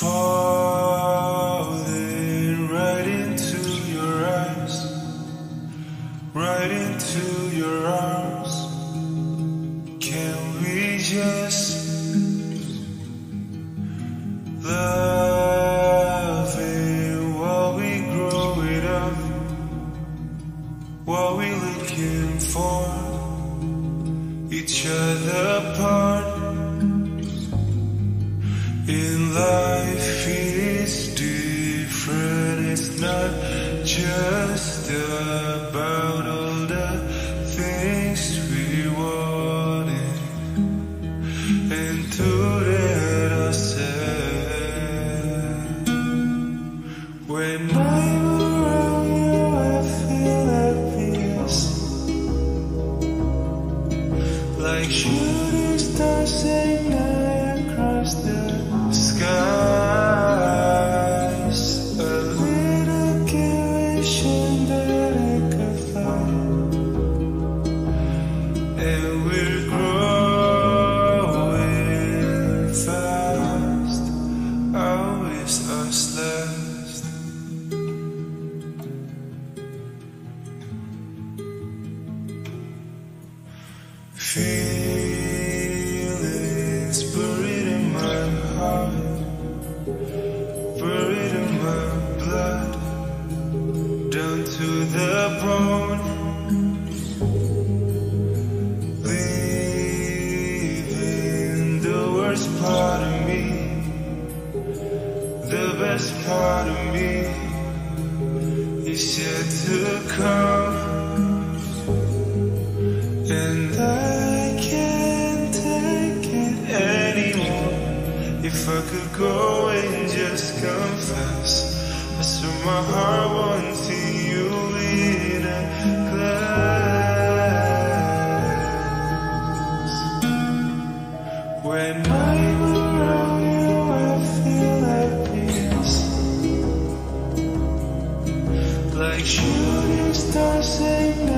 falling right into your eyes, right into your arms. Can we just love it while we grow it up? What we looking for? Each other apart. In life it's different. It's not just about all the things we wanted and to let ourselves. When I'm around you, I feel happiest, like shooting stars ignite across the skies. A little kid wishing that it could fly, and we're growing fast. I wish us last. Feelings buried in my heart, buried in my blood, down to the bone, leaving the worst part of me, the best part of me is yet to come. And I can't take it anymore. If I could go and just confess, I swear my heart wanting you in a glass. When I'm around you, I feel happiest, like shooting stars ignite